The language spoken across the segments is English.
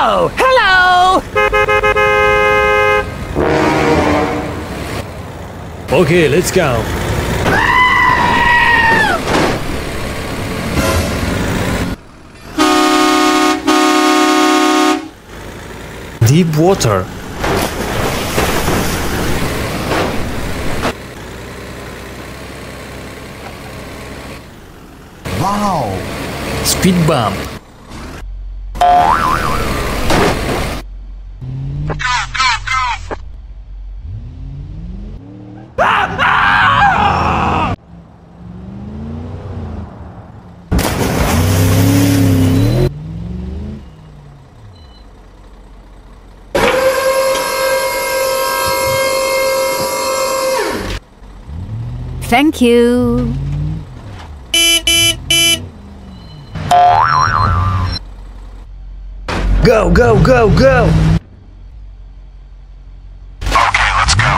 Oh, hello! Okay, let's go. Deep water. Wow! Speed bump. Thank you. Go, go, go, go! Okay, let's go.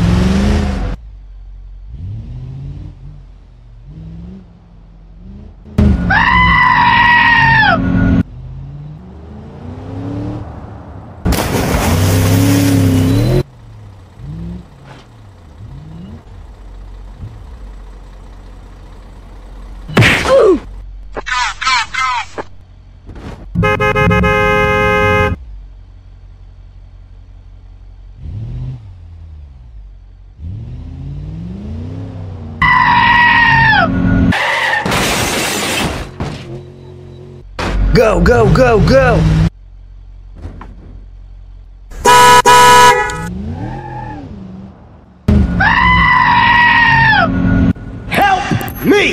Go, go, go, go! Help me!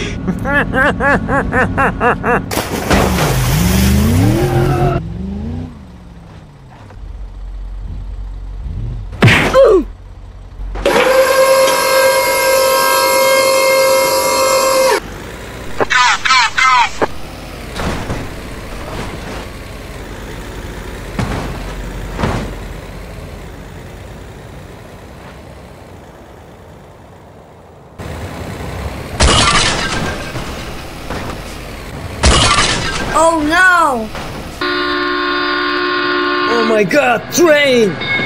Oh no! Oh my god, train!